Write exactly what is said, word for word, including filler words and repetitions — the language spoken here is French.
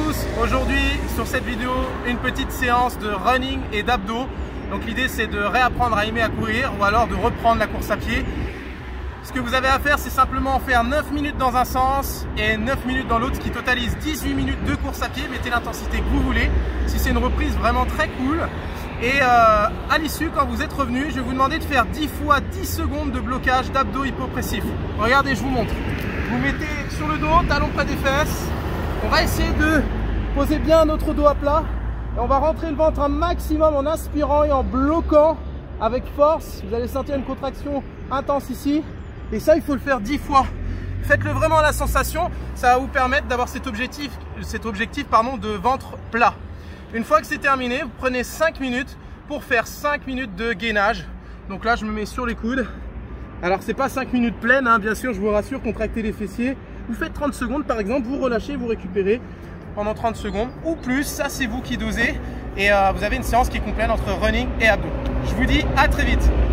tous, aujourd'hui sur cette vidéo une petite séance de running et d'abdos. Donc l'idée c'est de réapprendre à aimer à courir ou alors de reprendre la course à pied. Ce que vous avez à faire c'est simplement faire neuf minutes dans un sens et neuf minutes dans l'autre, ce qui totalise dix-huit minutes de course à pied. Mettez l'intensité que vous voulez, si c'est une reprise vraiment très cool. Et euh, à l'issue, quand vous êtes revenu, je vais vous demander de faire dix fois dix secondes de blocage d'abdos hypopressifs. Regardez, je vous montre. Vous mettez sur le dos, talon près des fesses. On va essayer de poser bien notre dos à plat. Et on va rentrer le ventre un maximum en inspirant et en bloquant avec force. Vous allez sentir une contraction intense ici. Et ça, il faut le faire dix fois. Faites-le vraiment à la sensation. Ça va vous permettre d'avoir cet objectif, cet objectif pardon, de ventre plat. Une fois que c'est terminé, vous prenez cinq minutes pour faire cinq minutes de gainage. Donc là, je me mets sur les coudes. Alors, c'est pas cinq minutes pleines, hein, bien sûr, je vous rassure, contractez les fessiers. Vous faites trente secondes, par exemple, vous relâchez, vous récupérez pendant trente secondes ou plus. Ça, c'est vous qui dosez. Et euh, vous avez une séance qui est complète entre running et abdos. Je vous dis à très vite.